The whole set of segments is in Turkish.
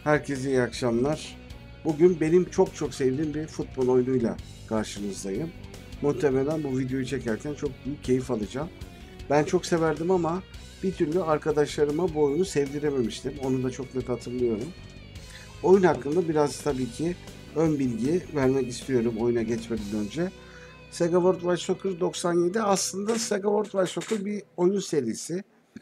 Herkese iyi akşamlar. Bugün benim çok sevdiğim bir futbol oyunuyla karşınızdayım. Muhtemelen bu videoyu çekerken çok büyük keyif alacağım. Ben çok severdim ama bir türlü arkadaşlarıma bu oyunu sevdirememiştim. Onu da çok net hatırlıyorum. Oyun hakkında biraz tabii ki ön bilgi vermek istiyorum oyuna geçmeden önce. Sega World Wide Soccer 97 aslında Sega World Wide Soccer bir oyun serisi.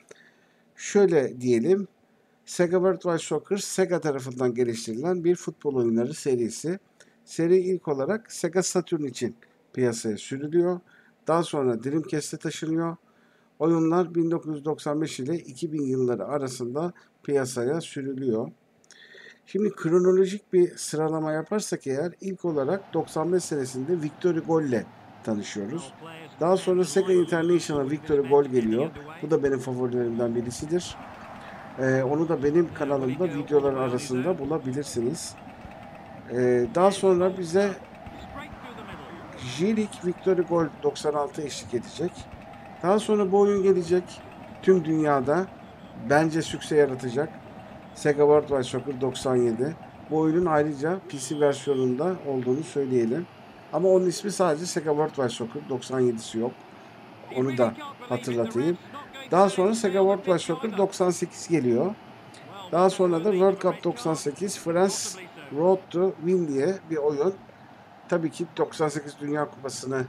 Şöyle diyelim. Sega World Wide Soccer, Sega tarafından geliştirilen bir futbol oyunları serisi. Seri ilk olarak Sega Saturn için piyasaya sürülüyor. Daha sonra Dreamcast'e taşınıyor. Oyunlar 1995 ile 2000 yılları arasında piyasaya sürülüyor. Şimdi kronolojik bir sıralama yaparsak eğer ilk olarak 95 senesinde Victory Gol ile tanışıyoruz. Daha sonra Sega International Victory Gol geliyor. Bu da benim favorilerimden birisidir. Onu da benim kanalımda videolar arasında bulabilirsiniz. Daha sonra bize J-League Victory Gol 96 eşlik edecek. Daha sonra bu oyun gelecek. Tüm dünyada bence sükse yaratacak. Sega World Wide Soccer 97. Bu oyunun ayrıca PC versiyonunda olduğunu söyleyelim. Ama onun ismi sadece Sega World Wide Soccer 97'si yok. Onu da hatırlatayım. Daha sonra Sega World Wide Soccer 98 geliyor. Daha sonra da World Cup 98 France Road to Win diye bir oyun. Tabii ki 98 Dünya Kupası'nı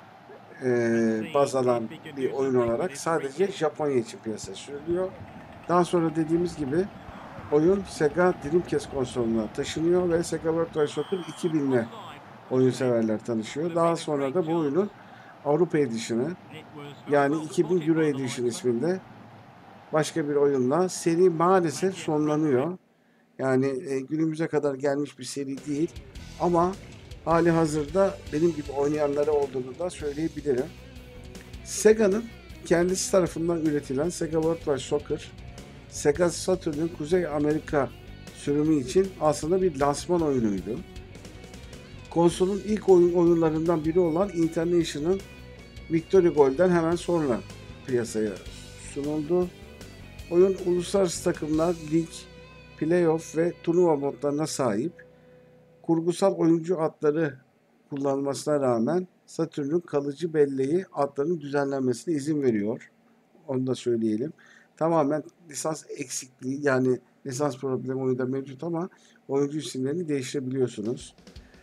baz alan bir oyun olarak sadece Japonya için piyasaya sürülüyor. Daha sonra dediğimiz gibi oyun Sega Dreamcast konsoluna taşınıyor ve Sega World Wide Soccer 2000 ile oyun severler tanışıyor. Daha sonra da bu oyunun Avrupa Edition'ı yani 2000 Euro Edition isminde başka bir oyunla seri maalesef sonlanıyor. Yani günümüze kadar gelmiş bir seri değil ama hali hazırda benim gibi oynayanları olduğunu da söyleyebilirim. Sega'nın kendisi tarafından üretilen Sega World Wide Soccer, Sega Saturn'un Kuzey Amerika sürümü için aslında bir lansman oyunuydu. Konsolun ilk oyunlarından biri olan International Victory Golden hemen sonra piyasaya sunuldu. Oyun uluslararası takımlar, lig, playoff ve turnuva modlarına sahip. Kurgusal oyuncu adları kullanılmasına rağmen Saturn'un kalıcı belleği adlarının düzenlenmesine izin veriyor. Onu da söyleyelim. Tamamen lisans eksikliği yani lisans problemi oyunda mevcut ama oyuncu isimlerini değiştirebiliyorsunuz.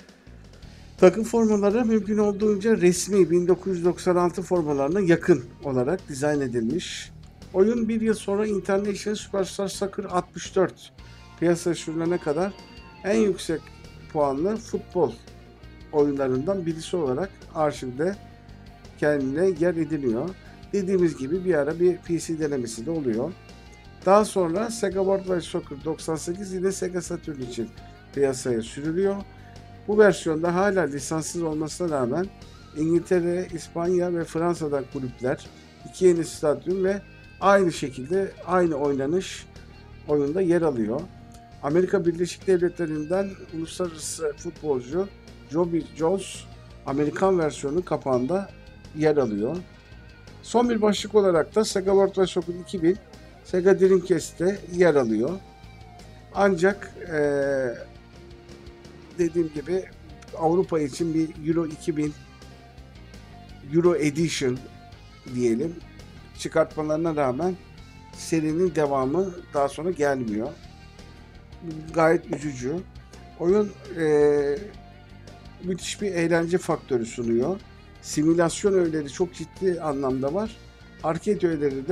Takım formaları mümkün olduğunca resmi 1996 formalarına yakın olarak dizayn edilmiş. Oyun bir yıl sonra International Superstar Soccer 64 piyasaya sürülene kadar en yüksek puanlı futbol oyunlarından birisi olarak arşivde kendine yer ediniyor. Dediğimiz gibi bir ara bir PC denemesi de oluyor. Daha sonra Sega World Wide Soccer 98 yine Sega Saturn için piyasaya sürülüyor. Bu versiyonda hala lisanssız olmasına rağmen İngiltere, İspanya ve Fransa'dan kulüpler, iki yeni stadyum ve aynı şekilde aynı oynanış oyunda yer alıyor. Amerika Birleşik Devletleri'nden uluslararası futbolcu Joby Jones Amerikan versiyonu kapağında yer alıyor. Son bir başlık olarak da Sega World Wide Soccer 2000 Sega Dreamcast'te yer alıyor. Ancak dediğim gibi Avrupa için bir Euro 2000 Euro Edition diyelim çıkartmalarına rağmen serinin devamı daha sonra gelmiyor. Gayet üzücü. Oyun müthiş bir eğlence faktörü sunuyor. Simülasyon öğeleri çok ciddi anlamda var. Arcade öğeleri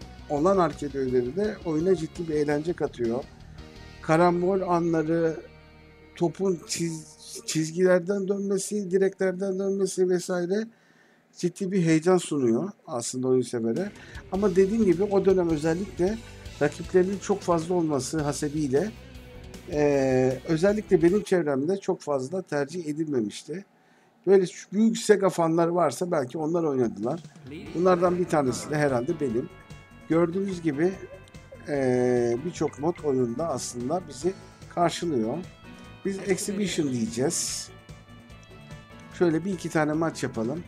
de oyuna ciddi bir eğlence katıyor. Karambol anları, topun çizgilerden dönmesi, direklerden dönmesi vesaire ciddi bir heyecan sunuyor aslında oyun severe. Ama dediğim gibi o dönem özellikle rakiplerinin çok fazla olması hasebiyle özellikle benim çevremde çok fazla tercih edilmemişti. Böyle büyük Sega fanları varsa belki onlar oynadılar. Bunlardan bir tanesi de herhalde benim. Gördüğünüz gibi birçok mod oyunda aslında bizi karşılıyor. Biz Exhibition diyeceğiz. Şöyle bir iki tane maç yapalım.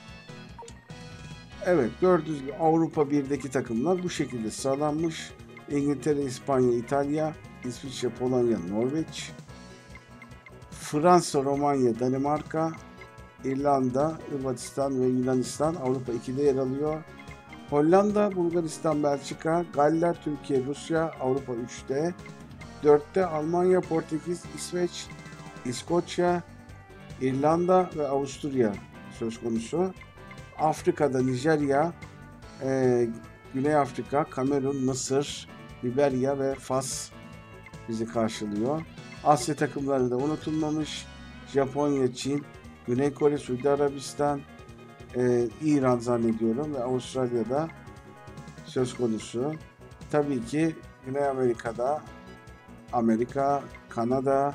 Evet, gördüğünüz gibi Avrupa 1'deki takımlar bu şekilde sıralanmış. İngiltere, İspanya, İtalya, İsviçre, Polonya, Norveç, Fransa, Romanya, Danimarka, İrlanda, Hırvatistan ve Yunanistan Avrupa 2'de yer alıyor. Hollanda, Bulgaristan, Belçika, Galler, Türkiye, Rusya Avrupa 3'te. 4'te Almanya, Portekiz, İsveç, İskoçya, İrlanda ve Avusturya söz konusu. Afrika'da Nijerya, Güney Afrika, Kamerun, Mısır, Liberya ve Fas bizi karşılıyor. Asya takımları da unutulmamış. Japonya, Çin, Güney Kore, Suudi Arabistan, İran zannediyorum ve Avustralya'da söz konusu. Tabii ki Güney Amerika'da Amerika, Kanada,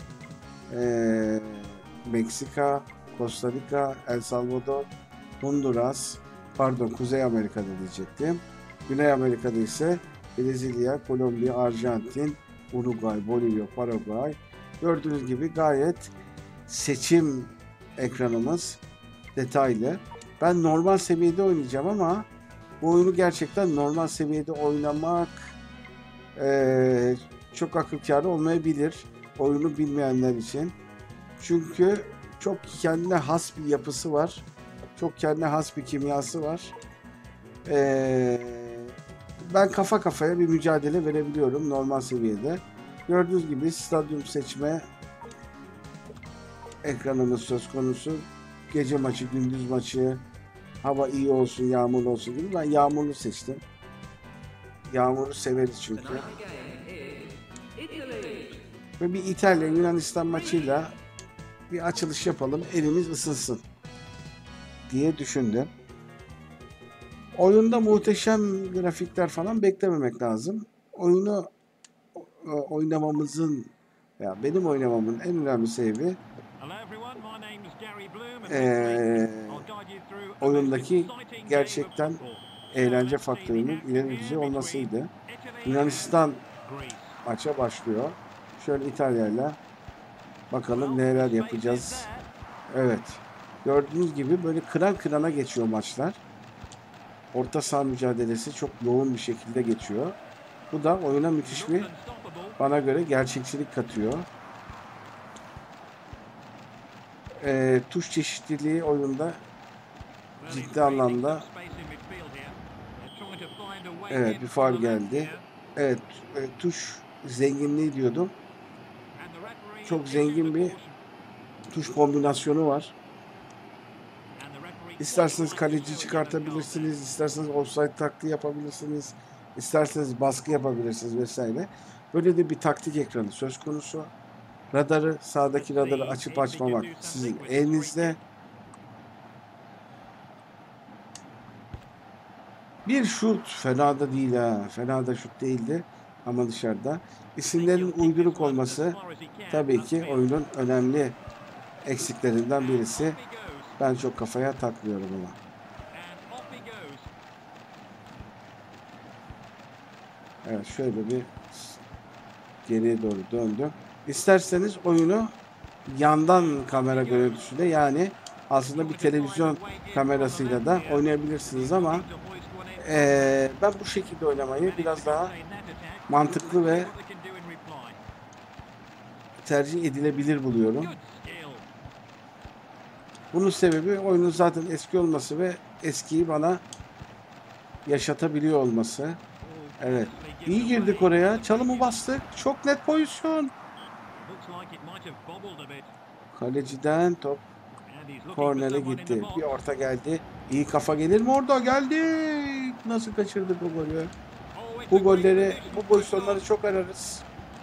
Meksika, Costa Rica, El Salvador, Honduras, Kuzey Amerika'da diyecektim. Güney Amerika'da ise Brezilya, Kolombiya, Arjantin, Uruguay, Bolivya, Paraguay. Gördüğünüz gibi gayet seçim ekranımız detaylı. Ben normal seviyede oynayacağım ama bu oyunu gerçekten normal seviyede oynamak çok akıl kârı olmayabilir oyunu bilmeyenler için. Çünkü çok kendine has bir yapısı var. Çok kendine has bir kimyası var. Ben kafa kafaya bir mücadele verebiliyorum normal seviyede. Gördüğünüz gibi stadyum seçme ekranımız söz konusu. Gece maçı, gündüz maçı, hava iyi olsun, yağmurlu olsun gibi. Ben yağmurlu seçtim. Yağmuru severiz çünkü. Ve bir İtalya Yunanistan maçıyla bir açılış yapalım, elimiz ısınsın diye düşündüm. Oyunda muhteşem grafikler falan beklememek lazım. Oyunu oynamamızın, ya benim oynamamın en önemli sebebi oyundaki gerçekten eğlence faktörünün ileri düzey olmasıydı. Yunanistan maça başlıyor. Şöyle İtalya'yla bakalım neler yapacağız. Evet. Gördüğünüz gibi böyle kıran kırana geçiyor maçlar. Orta saha mücadelesi çok yoğun bir şekilde geçiyor. Bu da oyuna müthiş bir, bana göre gerçekçilik katıyor. Tuş çeşitliliği oyunda ciddi anlamda. Evet, bir faul geldi. Evet, tuş zenginliği diyordum. Çok zengin bir tuş kombinasyonu var. İsterseniz kaleci çıkartabilirsiniz, isterseniz offside taktiği yapabilirsiniz, isterseniz baskı yapabilirsiniz vesaire. Böyle de bir taktik ekranı söz konusu. Radarı, sağdaki radarı açıp açmamak sizin elinizde. Bir şut fena da değil ha. Fena da şut değildi ama dışarıda. İsimlerin uyduruk olması tabii ki oyunun önemli eksiklerinden birisi. Ben çok kafaya takmıyorum ama. Evet, şöyle bir geriye doğru döndüm. İsterseniz oyunu yandan kamera görüntüsüyle, yani aslında bir televizyon kamerasıyla da oynayabilirsiniz ama ben bu şekilde oynamayı biraz daha mantıklı ve tercih edilebilir buluyorum. Bunun sebebi oyunun zaten eski olması ve eskiyi bana yaşatabiliyor olması. Evet. İyi girdik oraya. Çalımı bastık. Çok net pozisyon. Kaleciden top kornere gitti. Bir orta geldi. İyi kafa gelir mi orada? Geldi. Nasıl kaçırdık bu golü? Bu golleri, bu pozisyonları çok ararız.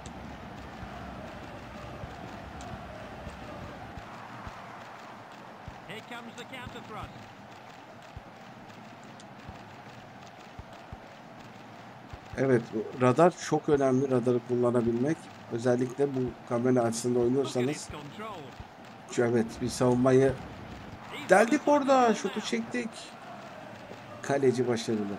Evet, radar çok önemli, radarı kullanabilmek. Özellikle bu kamera açısında oynuyorsanız. Evet, bir savunmayı deldik orada, şutu çektik. Kaleci başarılı.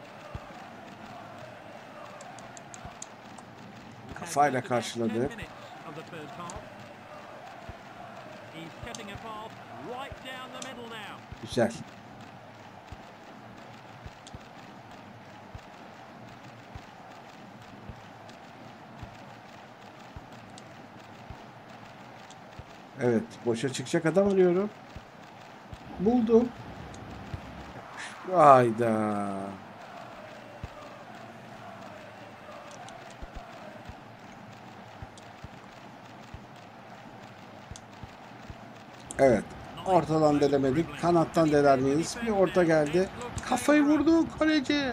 Kafayla karşıladı. Güzel. Evet, boşa çıkacak adam arıyorum. Buldum. Hayda. Evet. Ortadan delemedik. Kanattan deler miyiz? Bir orta geldi. Kafayı vurdu kaleci.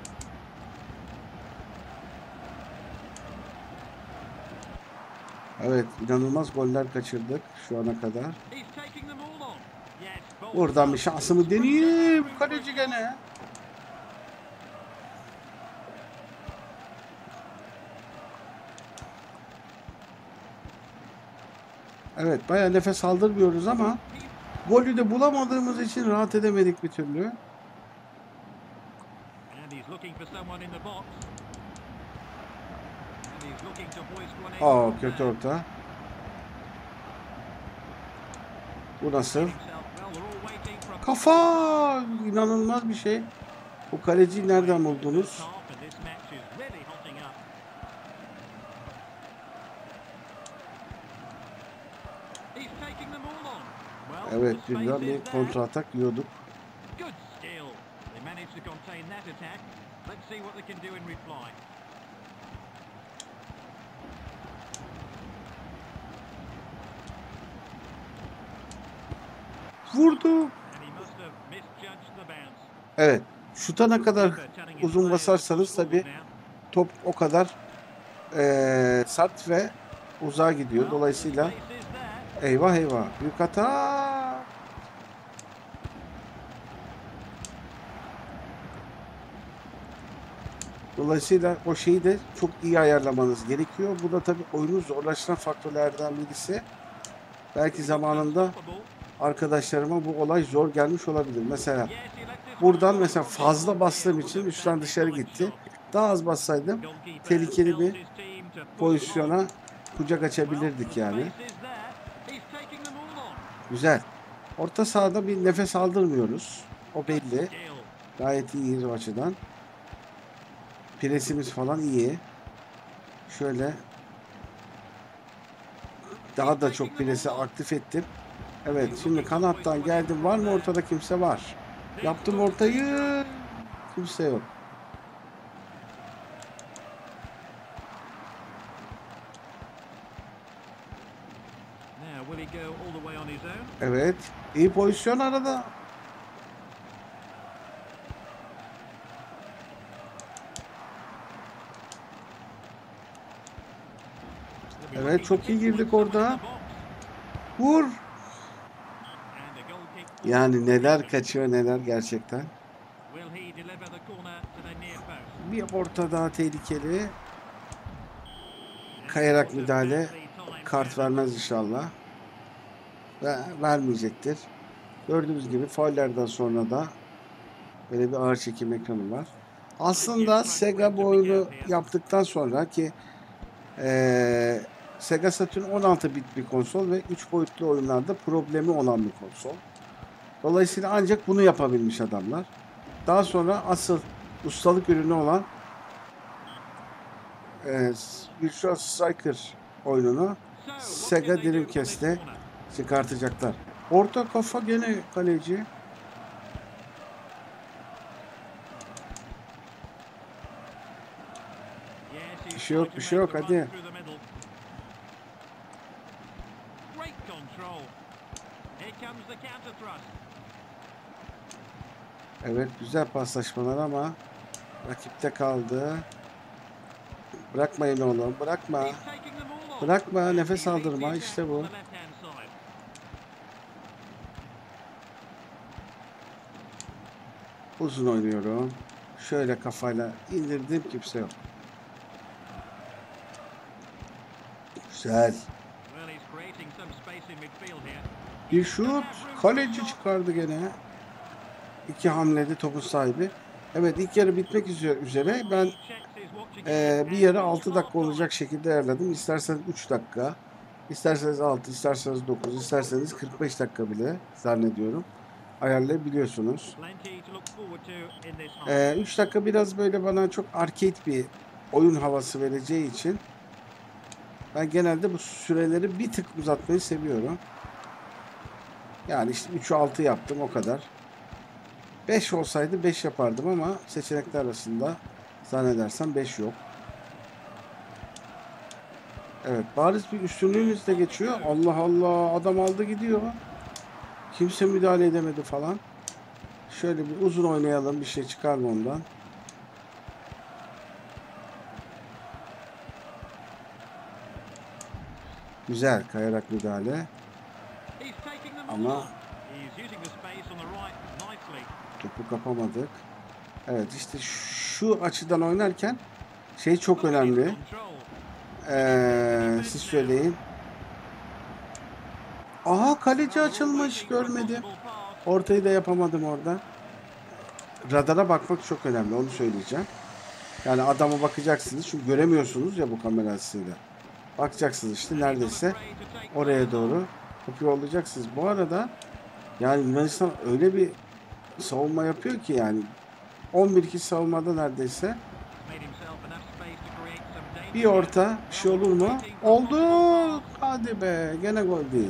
Evet, inanılmaz goller kaçırdık şu ana kadar. Buradan bir şansımı deneyeyim. Kaleci gene. Evet, bayağı nefes aldırmıyoruz ama golü de bulamadığımız için rahat edemedik bir türlü. Aa, kötü orta. Bu nasıl? Kafa! İnanılmaz bir şey. Bu kaleciyi nereden buldunuz? Evet, birden bir kontra atak yiyorduk. Vurdu. Evet, şuta ne kadar uzun basarsanız tabi top o kadar sert ve uzağa gidiyor. Dolayısıyla eyvah eyvah, büyük hata. Dolayısıyla o şeyi de çok iyi ayarlamanız gerekiyor. Bu da tabii oyunu zorlaştıran faktörlerden birisi. Belki zamanında arkadaşlarıma bu olay zor gelmiş olabilir. Mesela buradan mesela fazla bastığım için üstten dışarı gitti. Daha az bassaydım tehlikeli bir pozisyona kucak açabilirdik yani. Güzel. Orta sahada bir nefes aldırmıyoruz. O belli. Gayet iyiyiz o açıdan. Presimiz falan iyi. Şöyle daha da çok presi aktif ettim. Evet, şimdi kanattan geldim. Var mı ortada? Kimse var. Yaptım ortayı. Kimse yok. Evet. İyi pozisyon arada. Evet, çok iyi girdik orada. Vur. Yani neler kaçıyor neler gerçekten. Bir orta daha tehlikeli. Kayarak müdahale. Kart vermez inşallah. Ve vermeyecektir. Gördüğünüz gibi faullerden sonra da böyle bir ağır çekim ekranı var. Aslında Sega bu oyunu yaptıktan sonra ki Sega Saturn 16 bit bir konsol ve 3 boyutlu oyunlarda problemi olan bir konsol. Dolayısıyla ancak bunu yapabilmiş adamlar. Daha sonra asıl ustalık ürünü olan Virtua Striker oyununu Sega Dreamcast'te çıkartacaklar. Orta kafa gene kaleci. Bir şey yok, bir şey yok, hadi. Evet, güzel paslaşmalar ama rakipte kaldı. Bırakmayın oğlum, bırakma. Bırakma, nefes aldırma, işte bu. Uzun oynuyorum. Şöyle kafayla indirdim, kimse yok. Güzel. Bir şut. Kaleci çıkardı gene. İki hamlede topun sahibi. Evet, ilk yarı bitmek üzere. Ben bir yarı 6 dakika olacak şekilde ayarladım. İsterseniz 3 dakika, isterseniz 6, isterseniz 9, isterseniz 45 dakika bile zannediyorum ayarlayabiliyorsunuz. 3 dakika biraz böyle bana çok arcade bir oyun havası vereceği için Ben genelde bu süreleri bir tık uzatmayı seviyorum. Yani işte 3'ü 6 yaptım o kadar. 5 olsaydı 5 yapardım ama seçenekler arasında zannedersem 5 yok. Evet, bariz bir üstünlüğümüz de geçiyor. Allah Allah, adam aldı gidiyor. Kimse müdahale edemedi falan. Şöyle bir uzun oynayalım, bir şey çıkar mı ondan? Güzel kayarak müdahale. Ama topu kapamadık. Evet, işte şu açıdan oynarken şey çok önemli. Siz söyleyin. Aha, kaleci açılmış, görmedim. Ortayı da yapamadım orada. Radara bakmak çok önemli, onu söyleyeceğim. Yani adama bakacaksınız çünkü göremiyorsunuz ya bu kamera açısıyla. Bakacaksınız işte neredeyse oraya doğru topu yollayacaksınız. Bu arada yani Yunanistan öyle bir savunma yapıyor ki yani 11 kişi savunmada neredeyse. Bir orta bir şey olur mu? Oldu. Hadi be, gene gol değil.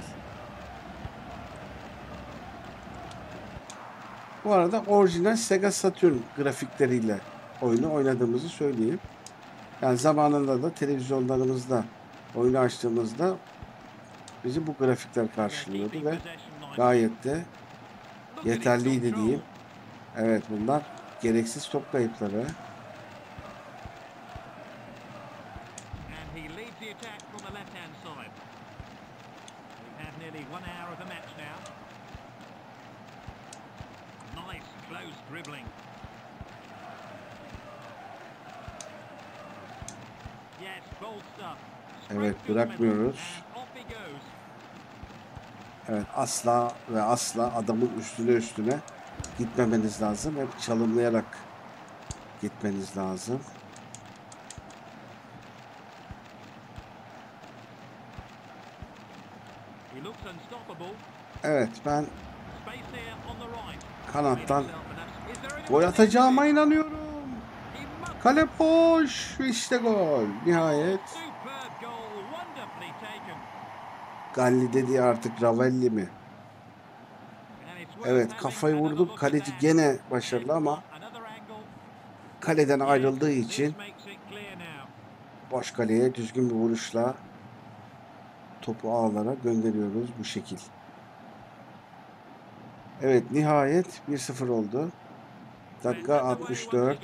Bu arada orijinal Sega Saturn grafikleriyle oyunu oynadığımızı söyleyeyim. Yani zamanında da televizyonlarımızda oyunu açtığımızda bizi bu grafikler karşılıyordu ve gayet de yeterliydi diyeyim. Evet, bunlar gereksiz top kayıpları. Evet, bırakmıyoruz. Evet, asla ve asla adamın üstüne gitmemeniz lazım. Hep çalımlayarak gitmeniz lazım. Evet, ben kanattan gol atacağıma inanıyorum. Kale boş. İşte gol. Nihayet. Galli dedi artık, Ravelli mi? Evet, kafayı vurduk. Kaleci gene başarılı ama kaleden ayrıldığı için boş kaleye düzgün bir vuruşla topu ağlara gönderiyoruz bu şekil. Evet, nihayet 1-0 oldu. Dakika 64.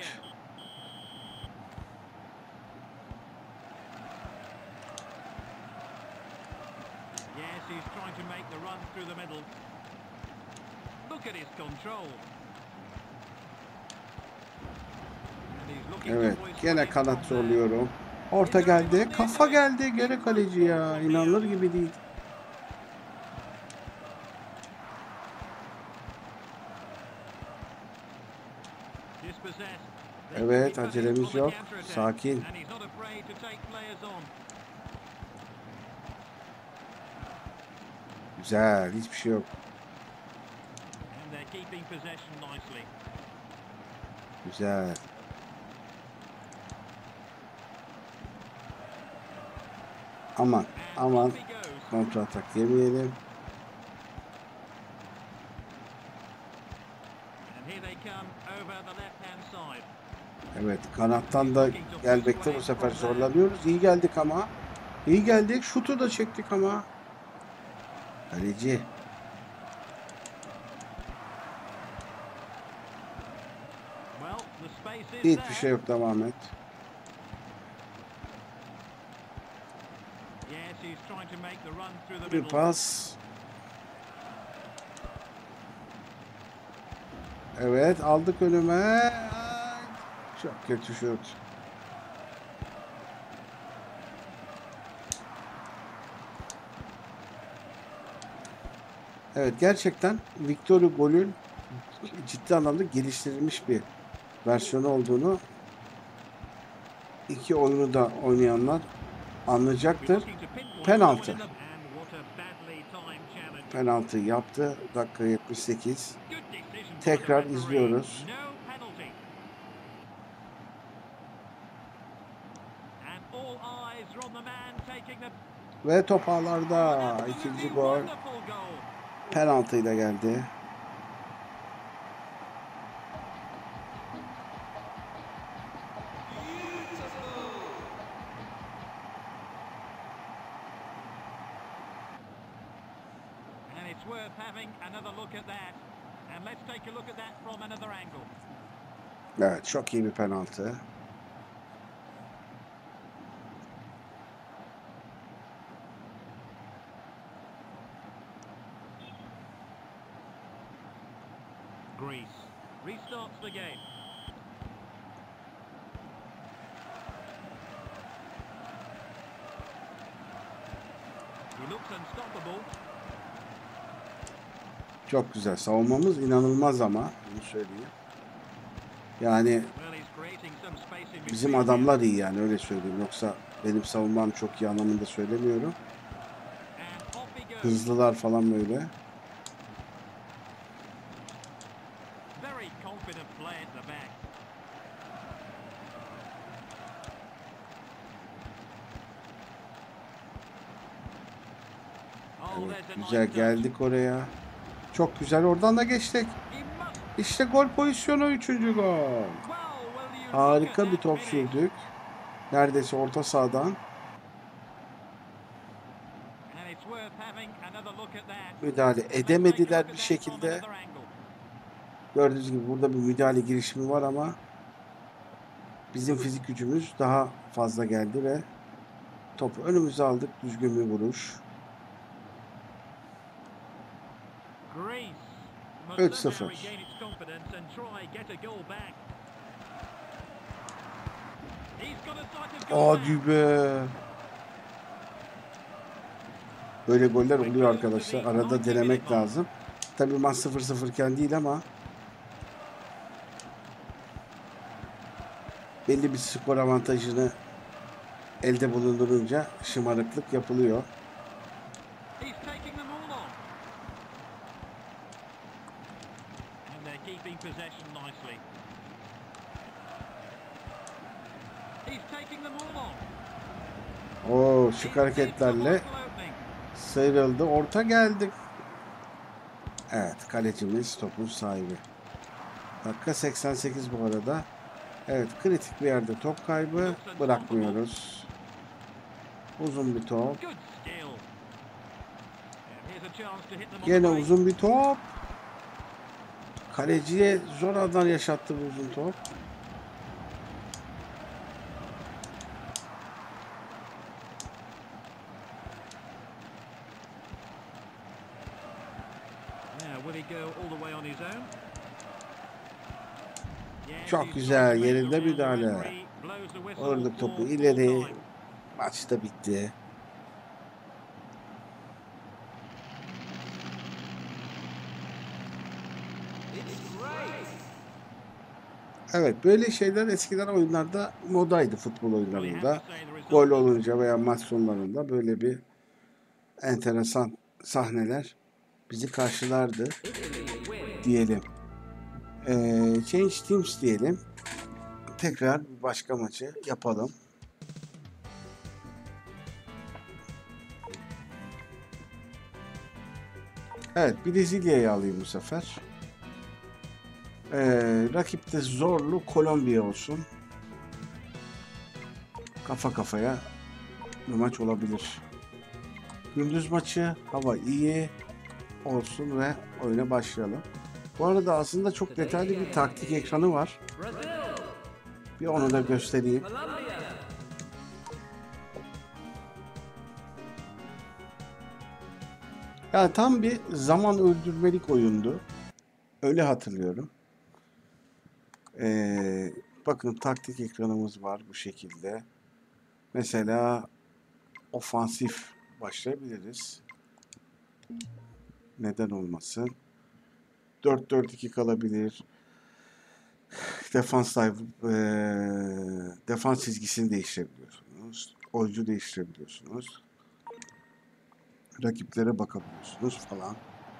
Evet, gene kanat zorluyorum. Orta geldi, kafa geldi, gene kaleci ya. İnanılır gibi değil. Evet, acelemiz yok. Sakin. Güzel, hiçbir şey yok. Güzel. Aman, aman. Kontra atak yemeyelim. Evet, kanattan da gelmekte bu sefer zorlanıyoruz. İyi geldik ama. İyi geldik. Şutu da çektik ama. Kaleci. Hiçbir şey yok, devam et. Bir pas. Evet, aldık önüme. Çok kötü şut. Evet, gerçekten Victor Hugo'nun ciddi anlamda geliştirilmiş bir versiyonu olduğunu iki oyunu da oynayanlar anlayacaktır. Penaltı. Penaltı yaptı. Dakika 78. Tekrar izliyoruz. Ve top ağlarda. İkinci gol. Penaltıyla geldi. Evet, çok iyi bir penaltı. Greece restarts the game. He looks unstoppable. Çok güzel. Savunmamız inanılmaz ama bunu söyleyeyim. Yani bizim adamlar iyi yani öyle söyleyeyim. Yoksa benim savunmam çok iyi anlamında söylemiyorum. Hızlılar falan böyle. Evet, güzel geldik oraya. Çok güzel oradan da geçtik. İşte gol pozisyonu 3. gol. Harika bir top sürdük. Neredeyse orta sahadan. Müdahale edemediler bir şekilde. Gördüğünüz gibi burada bir müdahale girişimi var ama bizim fizik gücümüz daha fazla geldi ve topu önümüze aldık. Düzgün bir vuruş. 3-0. Hadi be. Böyle goller oluyor arkadaşlar. Arada denemek lazım. Tabii maç 0-0 iken değil ama belli bir skor avantajını elde bulundurunca şımarıklık yapılıyor. O şık hareketlerle sıyrıldı. Orta geldi. Evet, kalecimiz topun sahibi. Dakika 88 bu arada. Evet, kritik bir yerde top kaybı. Bırakmıyoruz. Uzun bir top. Yine uzun bir top. Kaleciye zor anlar yaşattı bu uzun top. Çok güzel yerinde müdahale. Vurduk topu ileri. Maç da bitti. Evet, böyle şeyler eskiden oyunlarda modaydı, futbol oyunlarında. Gol olunca veya maç sonlarında böyle bir enteresan sahneler bizi karşılardı diyelim. Change Teams diyelim. Tekrar başka maçı yapalım. Evet, Brezilya'yı alayım bu sefer. Rakip de zorlu Kolombiya olsun. Kafa kafaya bir maç olabilir. Gündüz maçı, hava iyi olsun ve oyuna başlayalım. Bu arada aslında çok detaylı bir taktik ekranı var. Bir onu da göstereyim. Yani tam bir zaman öldürmelik oyundu. Öyle hatırlıyorum. Bakın taktik ekranımız var bu şekilde. Mesela ofansif başlayabiliriz. Neden olmasın? 4-4-2 kalabilir. Defans çizgisini değiştirebiliyorsunuz. Oyuncu değiştirebiliyorsunuz. Rakiplere bakabiliyorsunuz falan.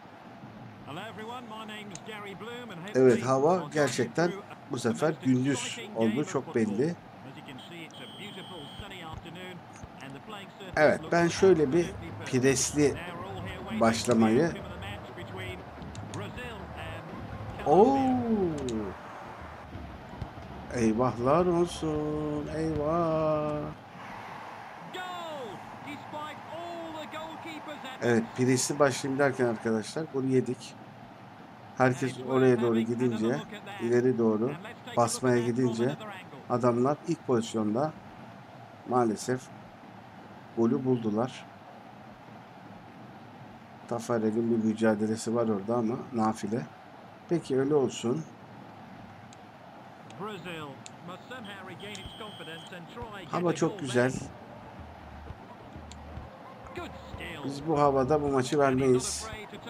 Evet, hava gerçekten bu sefer gündüz olduğu çok belli. Evet, ben şöyle bir presli başlamayı. Oo! Eyvahlar olsun. Eyvah. Evet, presli başlayayım derken arkadaşlar golü yedik. Herkes oraya doğru gidince, ileri doğru basmaya gidince adamlar ilk pozisyonda maalesef golü buldular. Tafarel'in bir mücadelesi var orada ama nafile. Peki öyle olsun. Hava çok güzel. Biz bu havada bu maçı vermeyiz.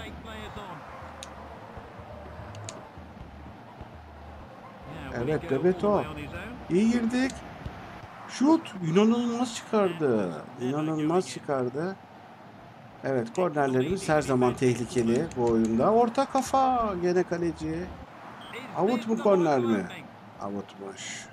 Evet, Bebeto. İyi girdik. Şut inanılmaz çıkardı. İnanılmaz çıkardı. Evet, kornerlerimiz her zaman tehlikeli bu oyunda. Orta kafa. Gene kaleci. Avut mu korner mi? Avutmuş.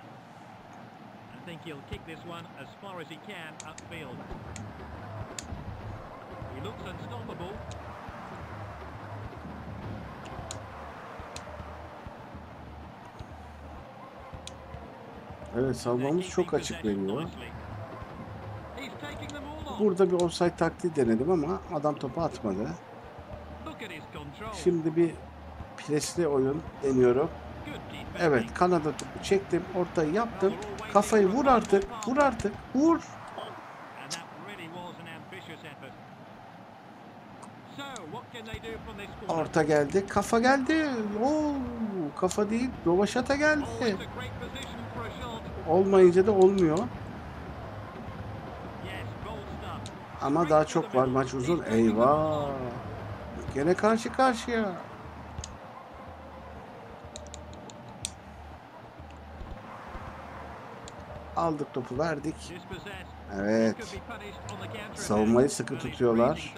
Evet, savunmamız çok açık veriyor. Burada bir offside taktiği denedim ama adam topu atmadı. Şimdi bir presli oyun deniyorum. Evet, kanada topu çektim, ortayı yaptım. Kafayı vur artık, vur artık, vur. Orta geldi, kafa geldi. Oo, kafa değil, rovaşata geldi. Olmayınca da olmuyor. Ama daha çok var, maç uzun. Eyvah. Gene karşı karşıya. Aldık topu, verdik. Evet. Savunmayı sıkı tutuyorlar.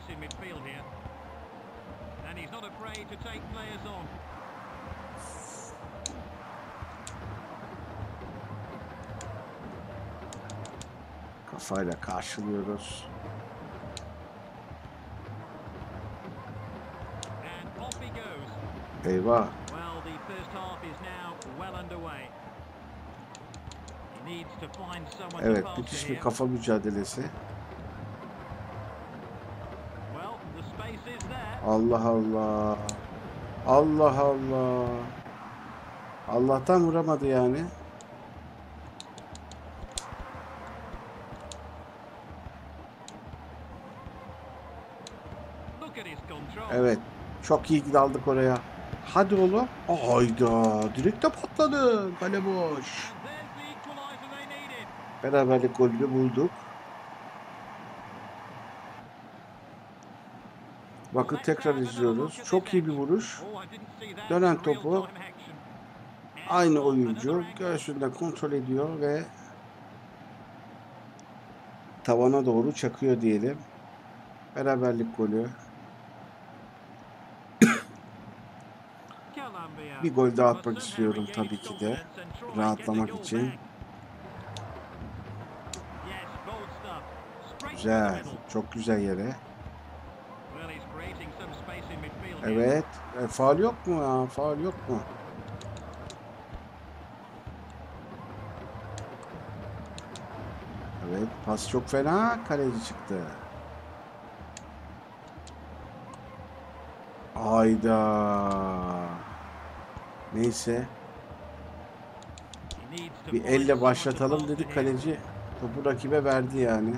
Kafayla karşılıyoruz. Eyvah. Evet, müthiş bir kafa mücadelesi. Allah Allah. Allah Allah. Allah'tan vuramadı yani. Evet. Çok iyi daldık oraya. Hadi oğlum. Ayda. Direkt de patladı. Kale boş. Beraberlik golünü bulduk. Bakın tekrar izliyoruz. Çok iyi bir vuruş. Dönen topu aynı oyuncu göğsünde kontrol ediyor ve tavana doğru çakıyor diyelim. Beraberlik golü. Bir gol daha atmak istiyorum tabii ki de. Rahatlamak için. Güzel. Çok güzel yere. Evet. Faul yok mu ya? Faul yok mu? Evet. Pas çok fena. Kaleci çıktı. Ayda. Neyse. Bir elle başlatalım dedik. Kaleci topu rakibe verdi yani.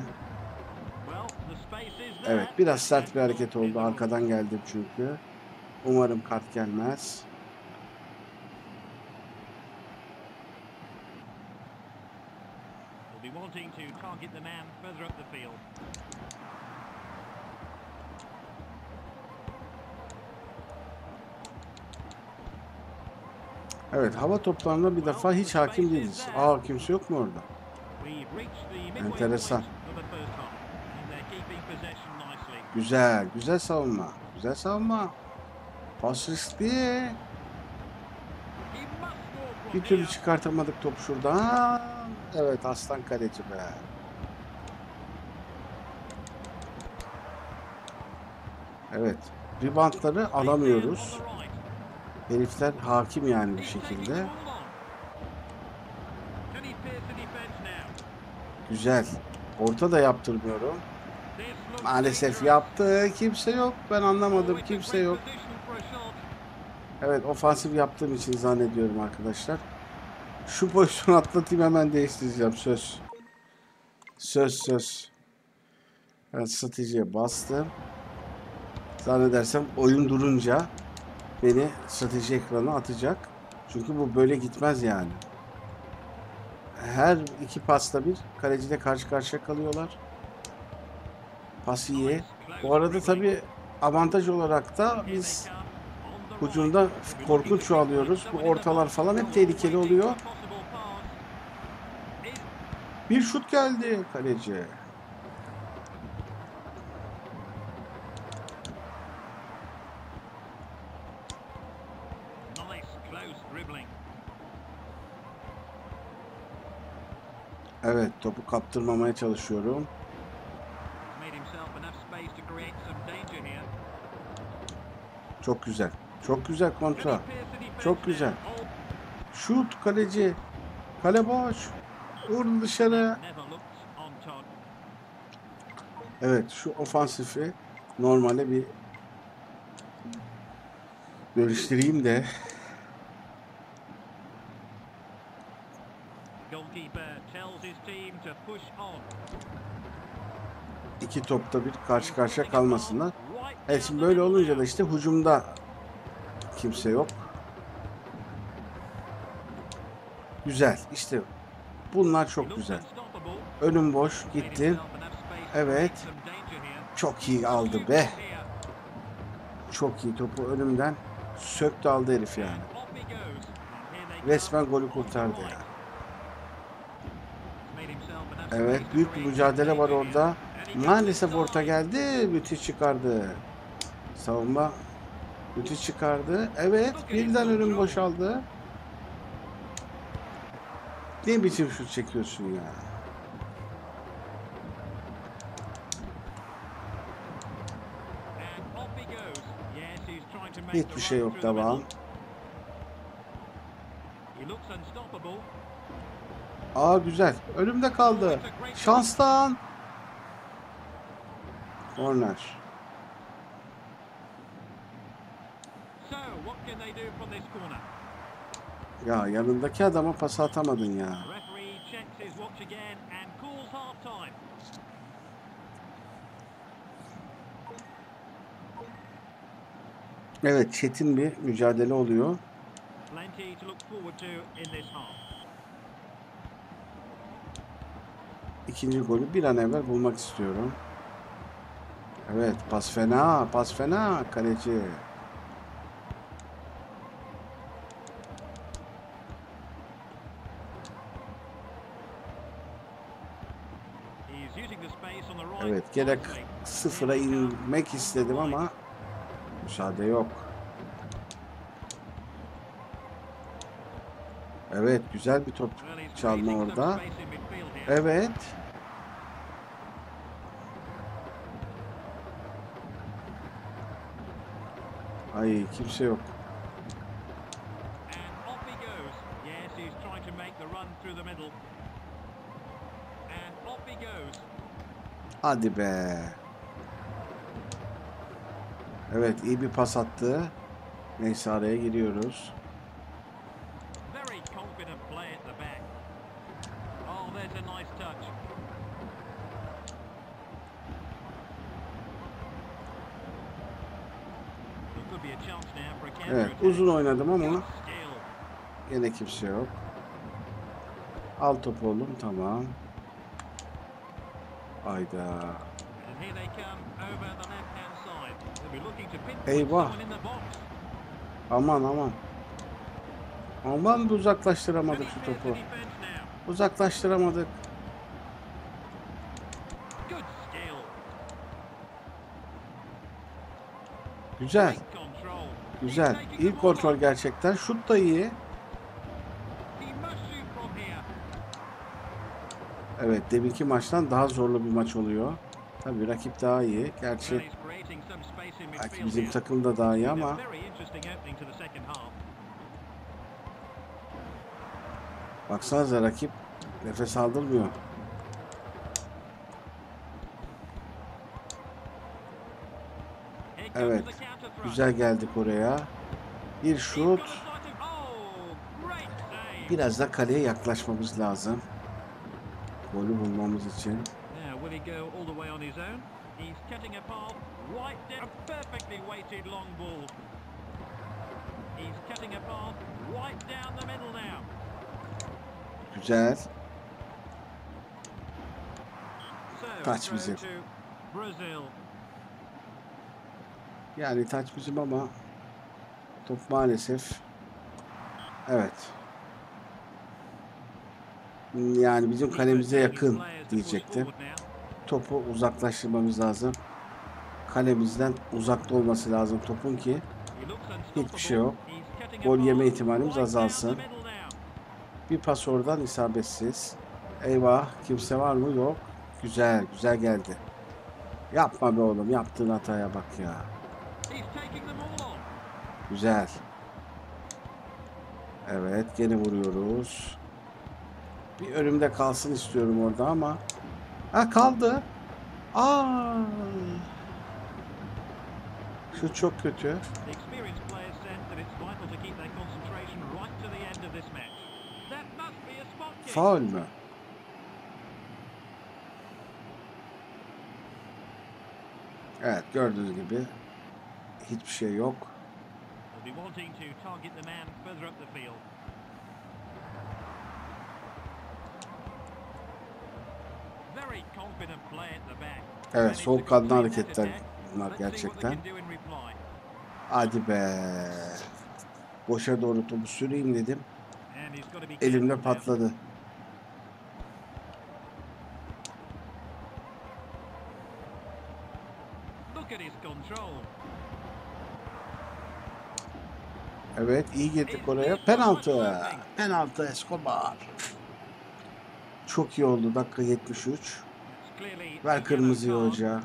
Evet. Biraz sert bir hareket oldu. Arkadan geldim çünkü. Umarım kart gelmez. Evet, hava toplarına bir defa hiç hakim değiliz. Aa, kimse yok mu orada? Enteresan. Güzel, güzel savunma. Güzel savunma. Pas riskli. Bir türlü çıkartamadık topu şuradan. Evet, aslan kaleci be. Evet. Reboundları alamıyoruz. Herifler hakim yani bir şekilde. Güzel. Orta da yaptırmıyorum. Maalesef yaptı. Kimse yok. Ben anlamadım. Kimse yok. Evet, ofansif yaptığım için zannediyorum arkadaşlar. Şu pozisyonu atlatayım, hemen değiştireceğim. Söz. Söz. Evet, stratejiye bastım. Zannedersem oyun durunca beni strateji ekranına atacak. Çünkü bu böyle gitmez yani. Her iki pasta bir kaleciyle karşı karşıya kalıyorlar. Pas iyi. Bu arada tabii avantaj olarak da biz hücumda korkunç çoğalıyoruz. Bu ortalar falan hep tehlikeli oluyor. Bir şut geldi kaleci. Evet, topu kaptırmamaya çalışıyorum. Çok güzel. Çok güzel kontra. Çok güzel. Şut kaleci. Kale boş. Vur dışarı. Evet, şu ofansifi normale bir dönüştüreyim de. İki topta bir karşı karşıya kalmasınlar. Evet, şimdi böyle olunca da işte hücumda kimse yok. Güzel. İşte bunlar çok güzel. Önüm boş. Gitti. Evet. Çok iyi aldı be. Çok iyi topu önümden söktü, aldı herif yani. Resmen golü kurtardı ya. Evet, büyük bir mücadele var orada. Maalesef orta geldi. Müthiş çıkardı. Savunma müthiş çıkardı. Evet, birden önüm boşaldı. Ne biçim şut çekiyorsun ya? Hiçbir şey yok, devam. Aa, güzel. Önümde kaldı. Şanstan. Corner. Ya yanındaki adama pas atamadın ya. Evet, çetin bir mücadele oluyor. İkinci golü bir an evvel bulmak istiyorum. Evet, pas fena, pas fena kaleci. Evet, gerek sıfıra inmek istedim ama müsaade yok. Evet, güzel bir top çalma orada. Evet. Ay, kimse yok. Hadi be. Evet, iyi bir pas attı. Neyse, araya giriyoruz. Evet, uzun oynadım ama yine kimse yok. Al topu oğlum, tamam. Hayda. Eyvah. Aman. Aman, uzaklaştıramadık şu topu. Uzaklaştıramadık. Güzel. Güzel. İyi kontrol gerçekten. Şut da iyi. Evet, deminki maçtan daha zorlu bir maç oluyor. Tabii rakip daha iyi. Well, Gerçi he's creating some space in belki midfield bizim here. takım da daha iyi A ama very interesting opening to the second half. baksanıza rakip nefes aldırmıyor. Here comes Evet. the counter thrust. Güzel geldik oraya. Bir He's got a şut. sight of... Oh, great save. Biraz da kaleye yaklaşmamız lazım. Golü bulmamız için. Now, will he go all the way on his own? He's cutting a path right down. A perfectly weighted long ball. He's cutting a path right down the middle now. Güzel. So, Taç throw bizim. to Brazil. Yani taç bizim ama top maalesef. Evet. Yani bizim kalemize yakın diyecektim. Topu uzaklaştırmamız lazım. Kalemizden uzakta olması lazım topun ki hiçbir şey yok. Gol yeme ihtimalimiz azalsın. Bir pas oradan isabetsiz. Eyvah, kimse var mı? Yok. Güzel, güzel geldi. Yapma be oğlum, yaptığın hataya bak ya. Güzel. Evet, gene vuruyoruz. Bir önümde kalsın istiyorum orada ama. Ha, kaldı. Aa! Şu çok kötü. Faul mü? Evet, gördüğünüz gibi hiçbir şey yok. Evet, soğukkanlı hareketler bunlar gerçekten. Hadi be. Boşa doğru topu süreyim dedim. Elimde patladı. Evet, iyi girdik oraya. Penaltı. Penaltı Escobar. Çok iyi oldu. Dakika 73. Ver kırmızıyı hoca.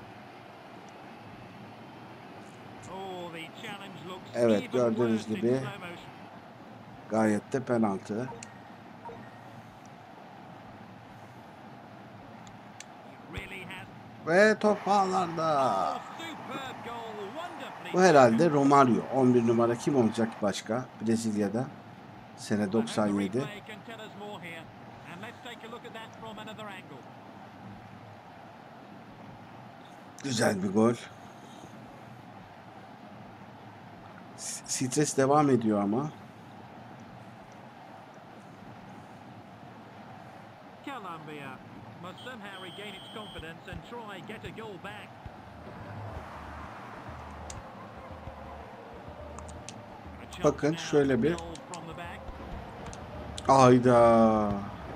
Evet, gördüğünüz gibi gayet de penaltı. Ve top ağlarda. Bu herhalde Romario. 11 numara kim olacak başka? Brezilya'da. Sene 97. Güzel bir gol. Stres devam ediyor ama. Bakın şöyle bir. Ayda.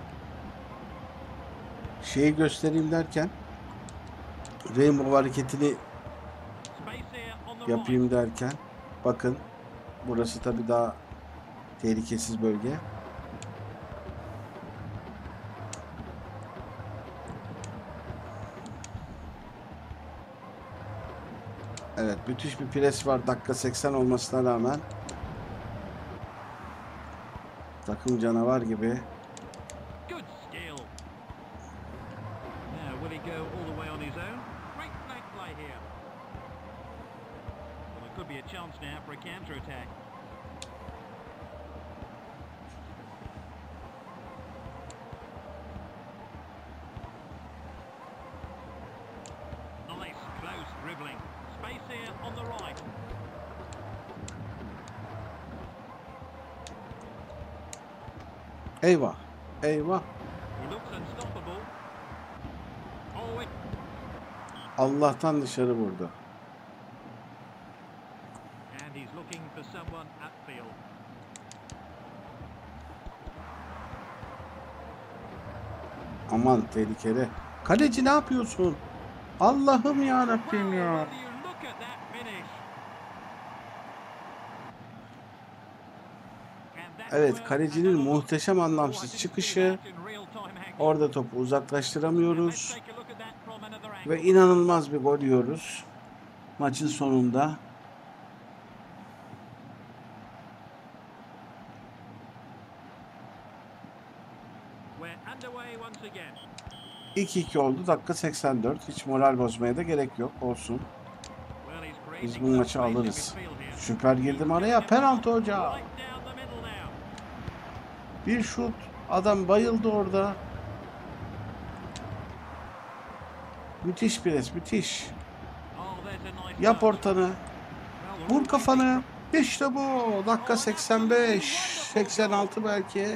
Şeyi göstereyim derken Rainbow hareketini yapayım derken bakın burası tabii daha tehlikesiz bölge. Evet, müthiş bir pres var dakika 80 olmasına rağmen. Takım canavar gibi. Eyvah. Eyvah. Allah'tan dışarı vurdu. Aman tehlikeli. Kaleci ne yapıyorsun? Allah'ım ya Rabbim ya. Evet, kalecinin muhteşem anlamsız çıkışı. Orada topu uzaklaştıramıyoruz. Ve inanılmaz bir gol yiyoruz maçın sonunda. We're underway once again. 2-2 oldu. Dakika 84. Hiç moral bozmaya da gerek yok. Olsun. Well, he's Biz creating bu some maçı space in alırız. midfield here. Süper girdim araya. Penaltı hocam. Bir şut. Adam bayıldı orada. Müthiş pres. Müthiş. Yap ortanı. Vur kafanı. İşte bu. Dakika 85. 86 belki.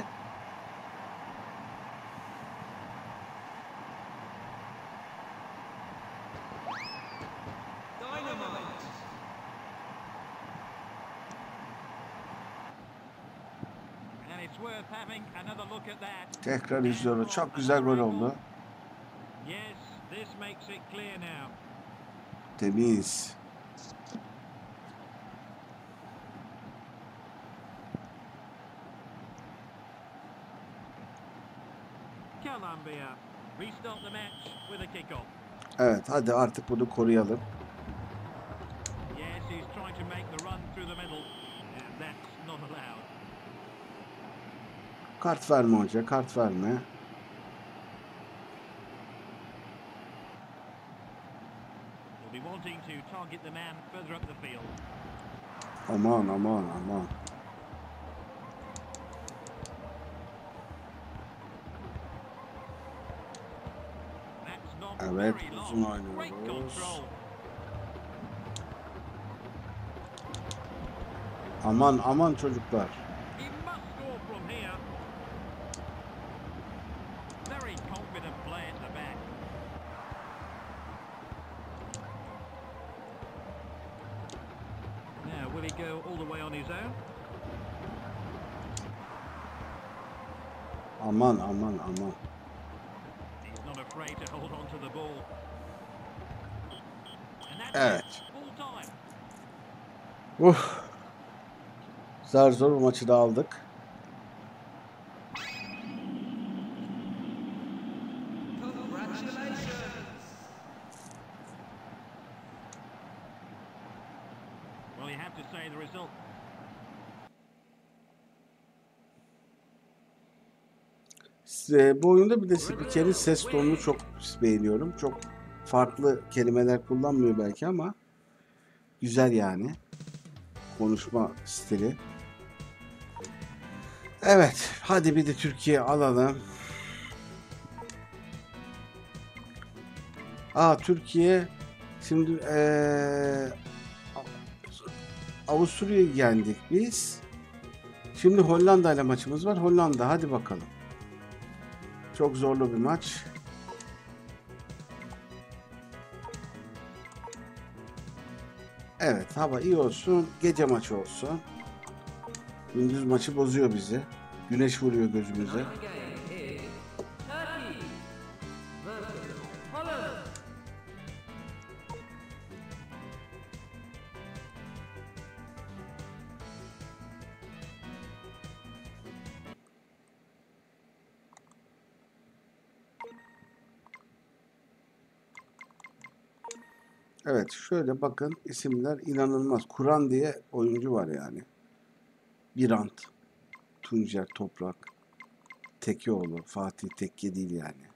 Tekrar izliyoruz. Çok güzel gol oldu. Temiz. Evet, hadi artık bunu koruyalım. Kart verme hoca, kart verme. Aman aman aman. Evet, uzun oynuyoruz. Aman aman çocuklar. Aman aman aman. Evet. Zar zor bu maçı da aldık. Bu oyunda bir de spikerin ses tonunu çok beğeniyorum. Çok farklı kelimeler kullanmıyor belki ama güzel yani. Konuşma stili. Evet. Hadi bir de Türkiye alalım. Türkiye şimdi Avusturya'yı yendik biz. Şimdi Hollanda ile maçımız var. Hollanda, hadi bakalım. Çok zorlu bir maç. Evet, hava iyi olsun. Gece maçı olsun. Gündüz maçı bozuyor bizi. Güneş vuruyor gözümüze. Evet, şöyle bakın, isimler inanılmaz. Kur'an diye oyuncu var yani. Birant, Tuncer Toprak, Tekkeoğlu, Fatih Tekke değil yani.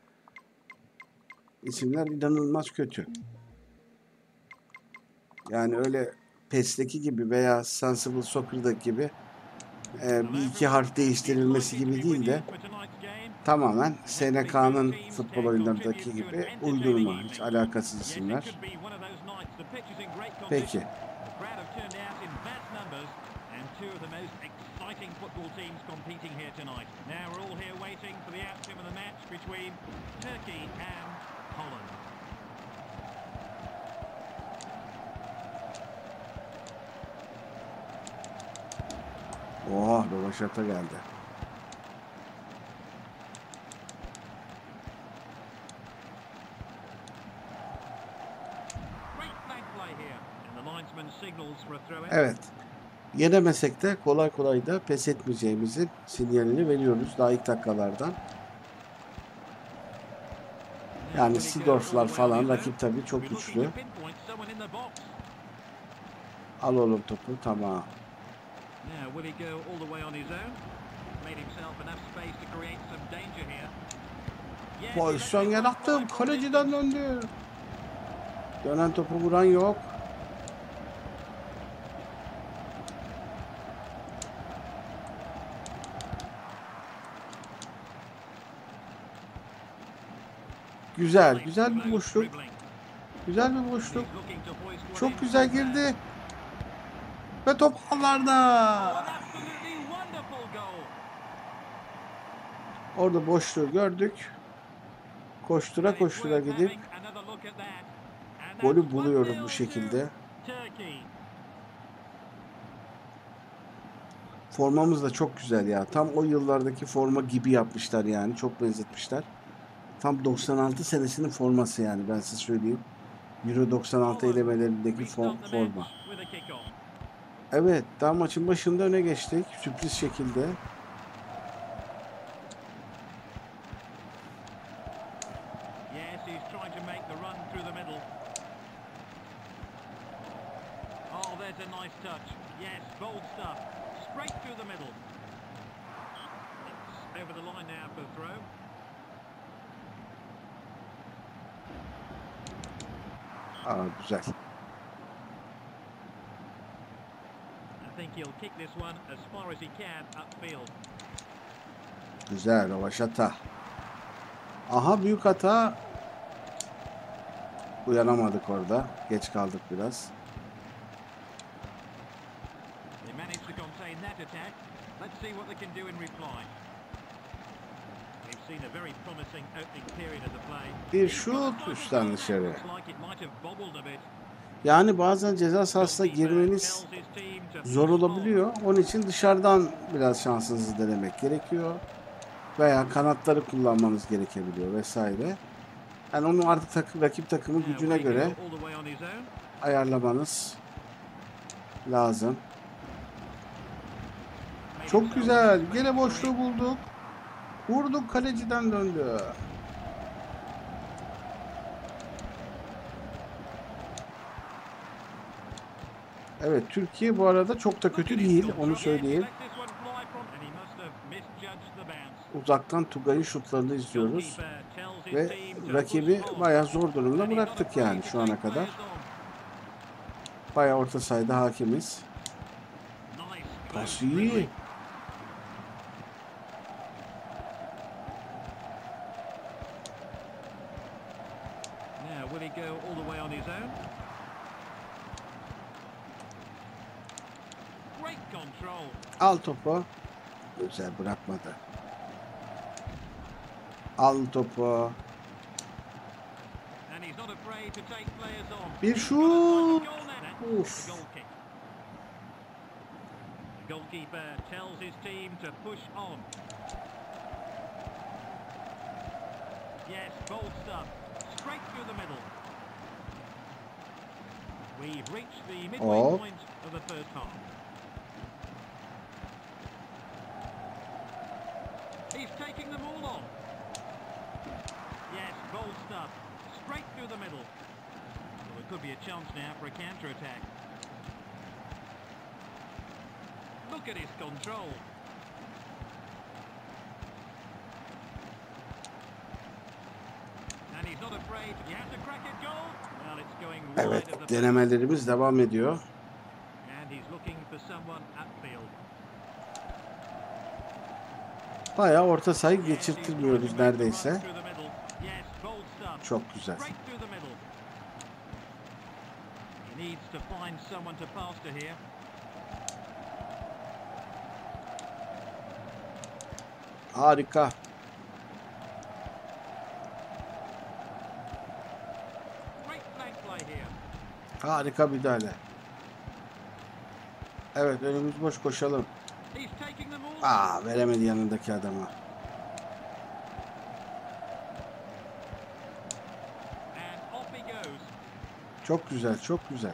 İsimler inanılmaz kötü. Yani öyle PES'teki gibi veya Sensible Soccer'daki gibi bir iki harf değiştirilmesi gibi değil de tamamen SNK'nın futbol oyunlarındaki gibi uydurma, hiç alakasız isimler. Peki. Oha, rövaşata geldi. Evet. Yenemesek de kolay kolay da pes etmeyeceğimizin sinyalini veriyoruz daha ilk dakikalardan. Yani Seedorf'lar falan rakip tabii çok güçlü. Al oğlum topu. Tamam. Pozisyon yarattım. Kaleciden döndü. Dönen topu vuran yok. Güzel. Güzel bir boşluk. Güzel bir boşluk. Çok güzel girdi. Ve top ağlarda. Orada boşluğu gördük. Koştura koştura gidip golü buluyoruz bu şekilde. Formamız da çok güzel ya. Tam o yıllardaki forma gibi yapmışlar yani. Çok benzetmişler. Tam 96 senesinin forması yani ben size söyleyeyim. Euro 96 elemelerindeki forma. Evet, daha maçın başında öne geçtik. Sürpriz şekilde. Aa, güzel. Güzel, Rövaşata. Aha, büyük hata. Uyanamadık orada. Geç kaldık biraz. Bir şut üstten dışarı. Yani bazen ceza sahasına girmeniz zor olabiliyor. Onun için dışarıdan biraz şansınızı denemek gerekiyor. Veya kanatları kullanmanız gerekebiliyor vesaire. Yani onu artık rakip takımın gücüne göre ayarlamanız lazım. Çok güzel. Gene boşluğu bulduk. Vurduk, kaleciden döndü. Evet, Türkiye bu arada çok da kötü değil, onu söyleyeyim. Uzaktan Tugay'ın şutlarını izliyoruz. Ve rakibi bayağı zor durumda bıraktık yani şu ana kadar. Bayağı orta sahada hakimiz. Pas iyi. Al topu. Güzel, bırakmadı. Al topu. Bir şut. Uf. Goalkeeper tells his team to push on. Yes, bold stuff. Straight through the middle. We've reached the midway point of the first half. He's taking them all on. Yes, bold stuff. Straight through the middle. Well, there could be a chance now for a counter-attack. Look at his control. And he's not afraid. He has to crack it goal. Well, it's going wide of the Evet, denemelerimiz devam ediyor. And he's looking for someone upfield. Bayağı orta sahayı geçirtmiyoruz neredeyse. Çok güzel. Harika. Harika müdahale. Evet, önümüz boş, koşalım. Aa, veremedi yanındaki adama. Çok güzel, çok güzel.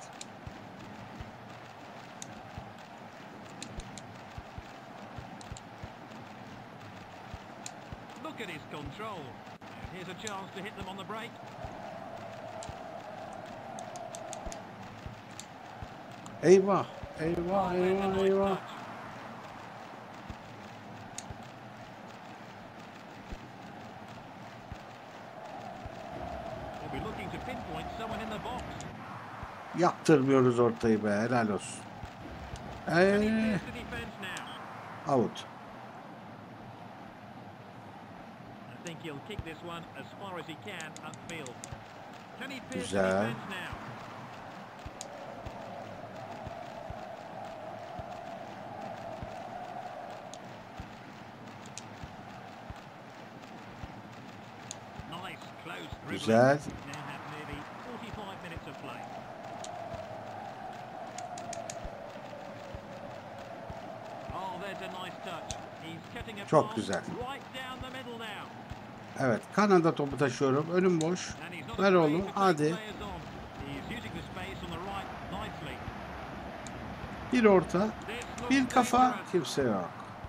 Here's a chance to hit them on the break. Eyvah. Eyvah, Oh, there's a eyvah, nice eyvah. touch. They'll be looking to pinpoint someone in the box. Yaptırmıyoruz ortayı be. Helal olsun. Can he pierce the defence now? Out. I think he'll kick this one as far as he can upfield. Can he pierce the Güzel. defence now? Nice, close dribbling. Güzel. Now have nearly 45 minutes of play. Oh, there's a nice touch. He's cutting a Çok pass güzel. right down the middle now. Evet. Kanada topu taşıyorum. Önüm boş. And he's not Ver afraid oğlum. to take Hadi. players on. He's using the space on the right nicely. Bir orta. This looks Bir kafa. dangerous. Kimse yok.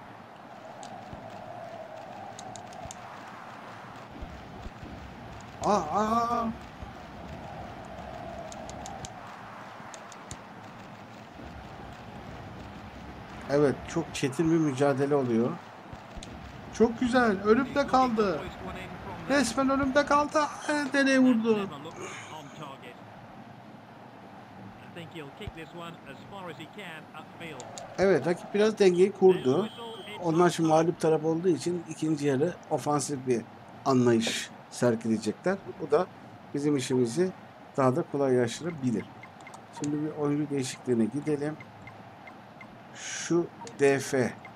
Aa. Evet. Çok çetin bir mücadele oluyor. Çok güzel. Önümde kaldı. Resmen önümde kaldı. Nereye vurdu? Evet, rakip biraz dengeyi kurdu. Onlar şimdi mağlup taraf olduğu için ikinci yarı ofansif bir anlayış sergileyecekler. Bu da bizim işimizi daha da kolaylaştırabilir. Şimdi bir oyuncu değişikliğine gidelim. Şu DF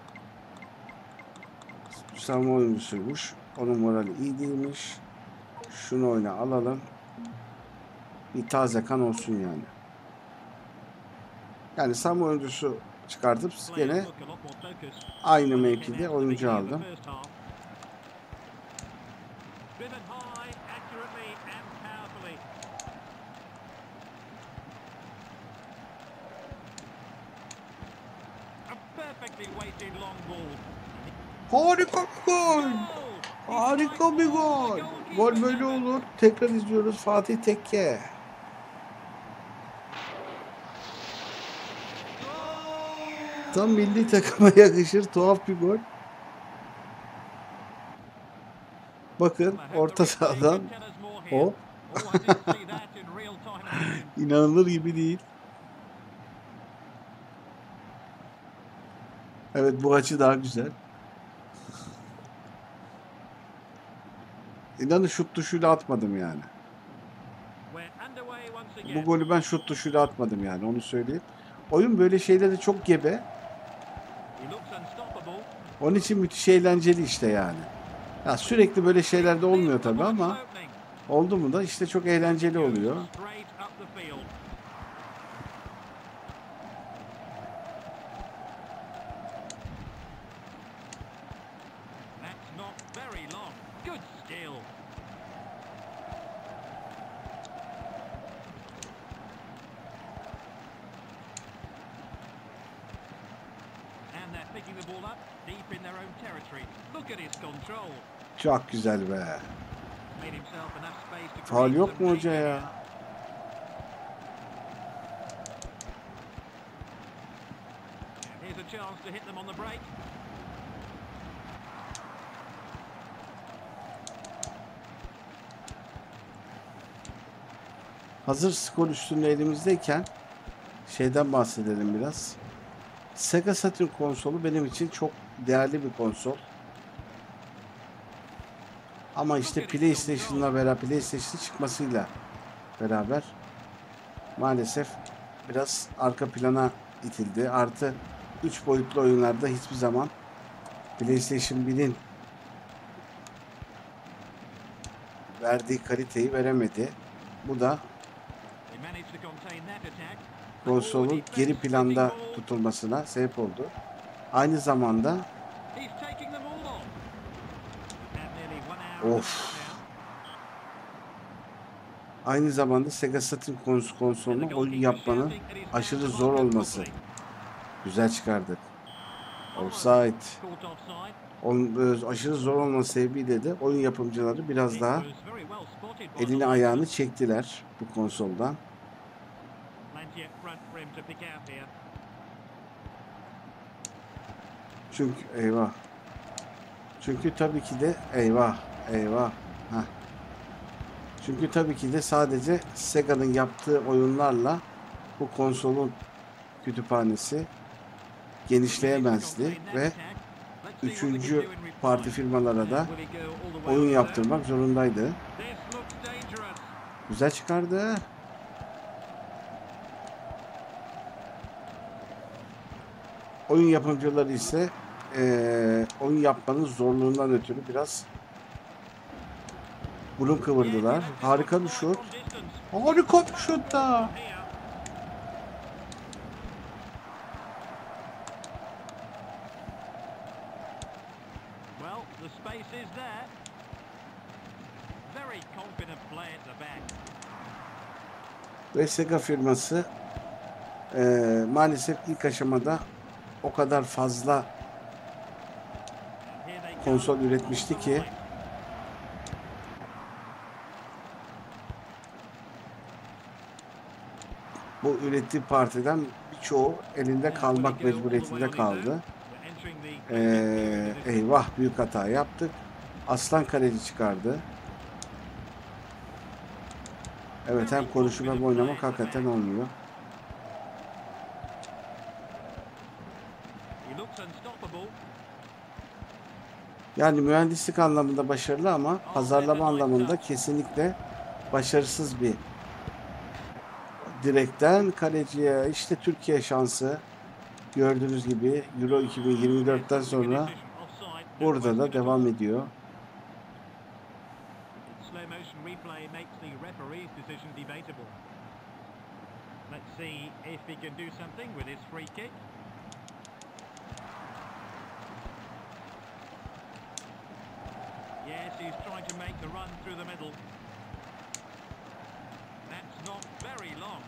savunma oyuncusuymuş. Onun morali iyi değilmiş. Şunu oyuna alalım. Bir taze kan olsun yani. Yani savunma oyuncusu çıkartıp gene aynı mevkide oyuncu aldım. Harika bir gol. Harika bir gol. Gol böyle olur. Tekrar izliyoruz. Fatih Tekke. Tam milli takıma yakışır. Tuhaf bir gol. Bakın orta sahadan o. İnanılır gibi değil. Evet, bu açı daha güzel. İnanın şut tuşuyla atmadım yani. Bu golü ben şut tuşuyla atmadım yani, onu söyleyeyim. Oyun böyle şeylerde çok gebe. Onun için müthiş eğlenceli işte yani. Ya sürekli böyle şeylerde olmuyor tabii ama oldu mu da işte çok eğlenceli oluyor. Çok güzel be. Faul yok mu hoca ya? Hazır skor üstünde elimizdeyken şeyden bahsedelim biraz. Sega Saturn konsolu benim için çok değerli bir konsol. Ama işte PlayStation'la beraber, PlayStation çıkmasıyla beraber maalesef biraz arka plana itildi. Artı 3 boyutlu oyunlarda hiçbir zaman PlayStation 1'in verdiği kaliteyi veremedi. Bu da konsolun geri planda tutulmasına sebep oldu. Aynı zamanda aynı zamanda Sega Saturn konsoluna oyun yapmanın aşırı zor olması. Güzel çıkardık. Offside. Caught offside. Onun aşırı zor olma sebebiyle de oyun yapımcıları biraz daha It was very well spotted by elini the ayağını linesman. çektiler bu konsoldan. Plenty at front for him to pick out here. Çünkü eyvah. Çünkü tabii ki de eyvah. Heh. Çünkü tabii ki de sadece Sega'nın yaptığı oyunlarla bu konsolun kütüphanesi genişleyemezdi ve üçüncü parti firmalara da oyun yaptırmak zorundaydı. Güzel çıkardı. Oyun yapımcıları ise oyun yapmanın zorluğundan ötürü biraz burun kıvırdılar. Harika bir şut. Harika bir şut da. Well, the space is there. Very confident play at the back. Ve Sega firması maalesef ilk aşamada o kadar fazla And here they come konsol üretmişti on the ki line. bu ürettiği partiden birçoğu elinde kalmak mecburiyetinde kaldı. Eyvah, büyük hata yaptık. Aslan kaleci çıkardı. Evet, hem konuşup hem oynamak hakikaten olmuyor. He looks unstoppable. Yani mühendislik anlamında başarılı ama pazarlama anlamında kesinlikle başarısız bir direkten kaleciye. İşte Türkiye şansı. Gördüğünüz gibi Euro 2024'ten sonra burada da devam ediyor. Slow motion replay makes the referee's decision debatable. Let's see if he can do something with his free kick. Yes, he's trying to make the run through the middle. That's not very long.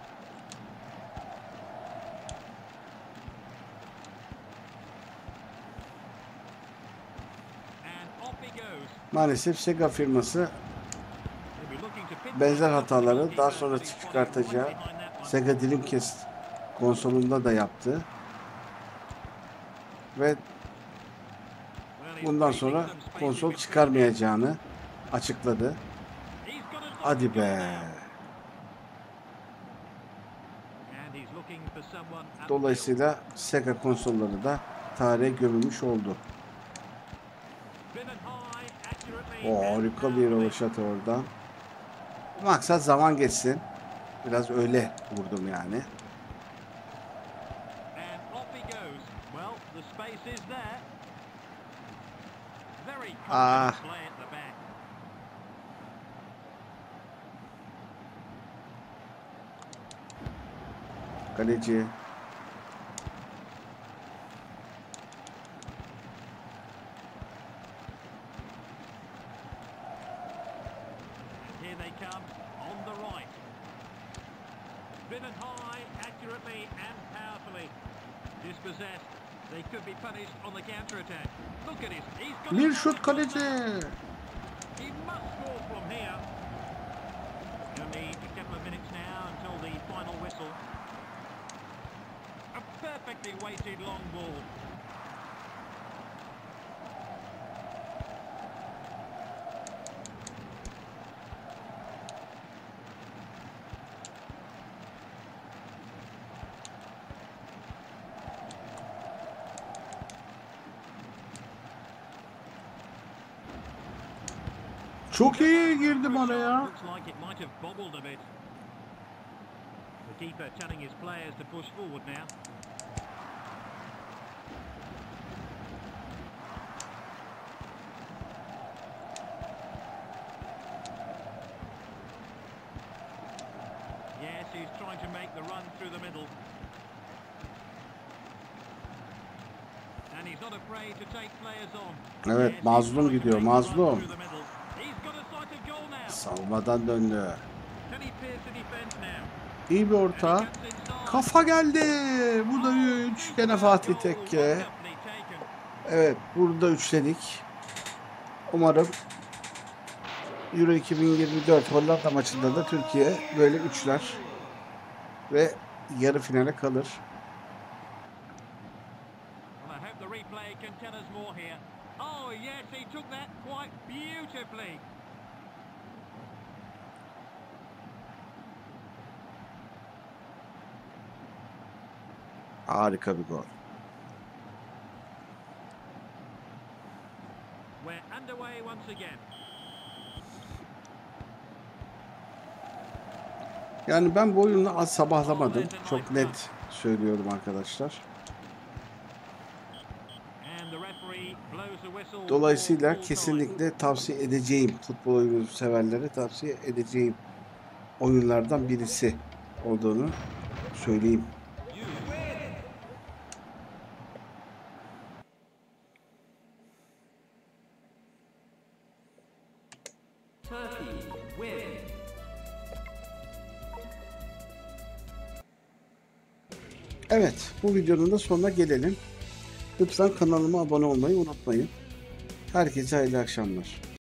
And off he goes. Maalesef Sega firması He'll be looking to pin benzer that hataları goalkeeper, daha sonra but he's falling çıkartacağı right behind that one. Sega Dreamcast konsolunda da yaptı. Ve Well, he's bundan creating sonra some space konsol in midfield. çıkarmayacağını açıkladı. He's got a shot Hadi to go be. now. And he's looking for someone upfield. Dolayısıyla Sega konsolları da tarihe gömülmüş oldu. Driven high, accurately O and harika bir powerfully. rövaşata oradan. Maksat zaman geçsin. Biraz öyle vurdum yani. And off he goes. Well, the space is there. Very Ah. confident play at the back. Kaleci. And here they come on the right. Driven high, accurately and powerfully. Dispossessed. They could be punished on the counter-attack. Look at this. He's got Bir a şut shot kaleci. there. He must score from here. Only a couple of minutes now until the final whistle. A perfectly weighted long ball. Çok iyi girdim oraya. Looks like it might have bobbled a bit. The keeper telling his players to push forward now. Yes, he's trying to make the run through the middle. And he's not afraid to take players on. Evet, Yes, he's mazlum trying to gidiyor, make the run mazlum. through the middle. He's got a sight of goal now. Savunmadan döndü. Can he pierce the defense now? İyi bir And he orta. cuts inside. Kafa geldi. Bu da 3. Gene Fatih Tekke. Company Evet, burada üçledik. Umarım Euro 2024 Hollanda maçında da Türkiye böyle üçler ve yarı finale kalır. Well, I hope the replay can tell us more here. Oh yes, he took that quite beautifully. Harika bir gol. We're underway once again. Yani ben bu oyunu az sabahlamadım. Çok net söylüyorum arkadaşlar. And the referee blows the whistle. Dolayısıyla Full time. kesinlikle tavsiye edeceğim, futbol oyunu severlere tavsiye edeceğim oyunlardan birisi olduğunu söyleyeyim. Turkey win. Evet, bu videonun da sonuna gelelim. Lütfen kanalıma abone olmayı unutmayın. Herkese hayırlı akşamlar.